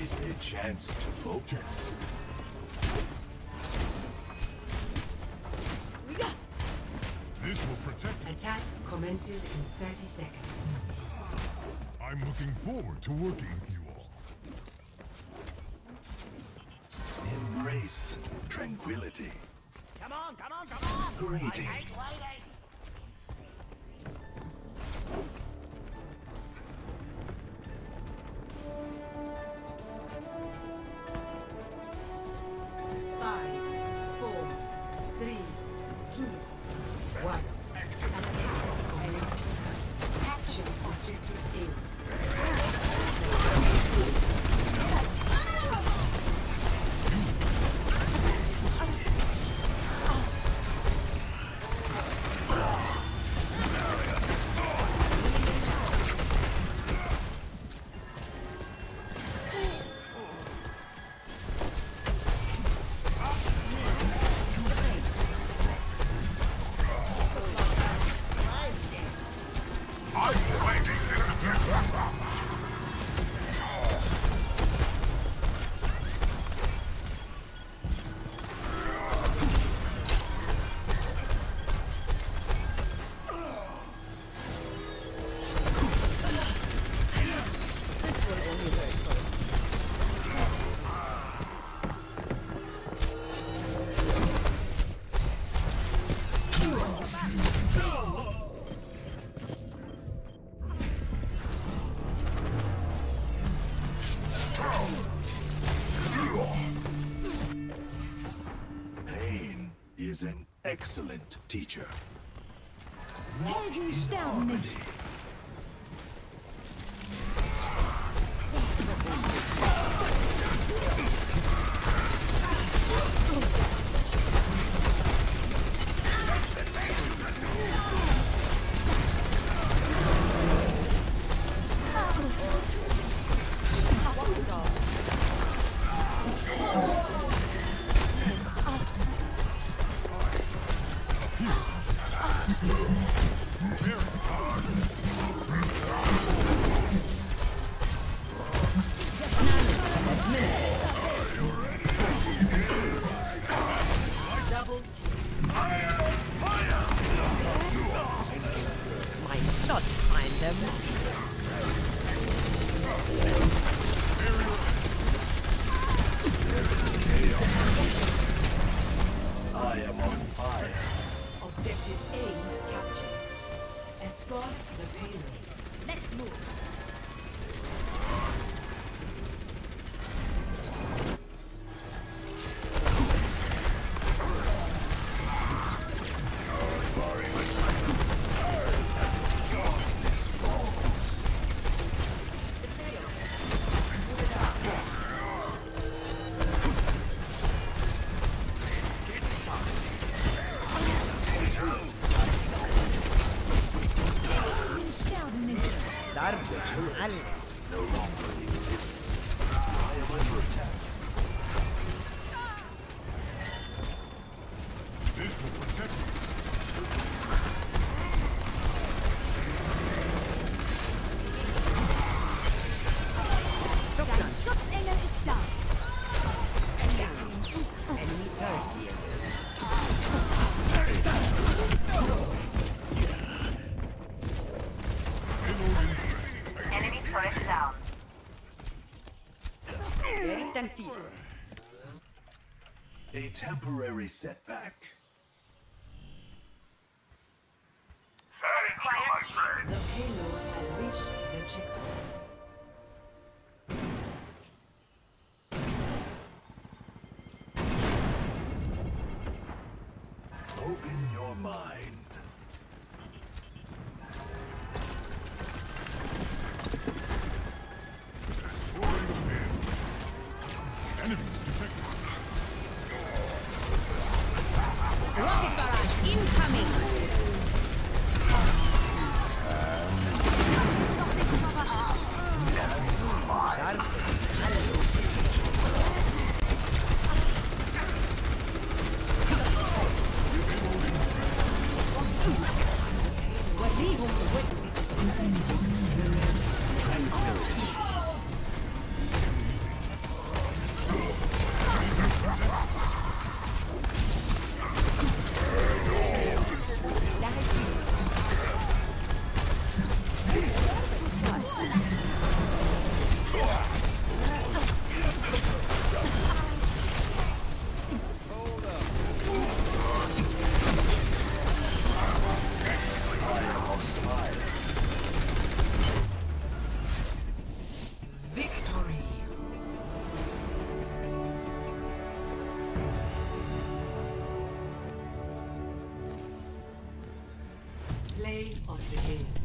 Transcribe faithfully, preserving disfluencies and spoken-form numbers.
gives me a chance to focus. This will protect you. Attack commences in thirty seconds. I'm looking forward to working with you all. Embrace tranquility. Come on, come on, come on! Greetings. Five, four, three, two, one. Attack commences. Capture objective A. Pain is an excellent teacher. Helden sterben nicht. My shots find them. I am on fire. Objective A captured. Escort the payload. Let's move. ضربة معلم. No longer exists. I am under attack. This will protect us. Dein Schutzengel ist da. Enemy turret here. Enemy turret down. Very tanty. A temporary setback. Thank you, my friend. The payload has reached the checkpoint. Open your mind. Destroying men. Enemies detected. Rocket barrage incoming. Sharp. Experience tranquility. the game.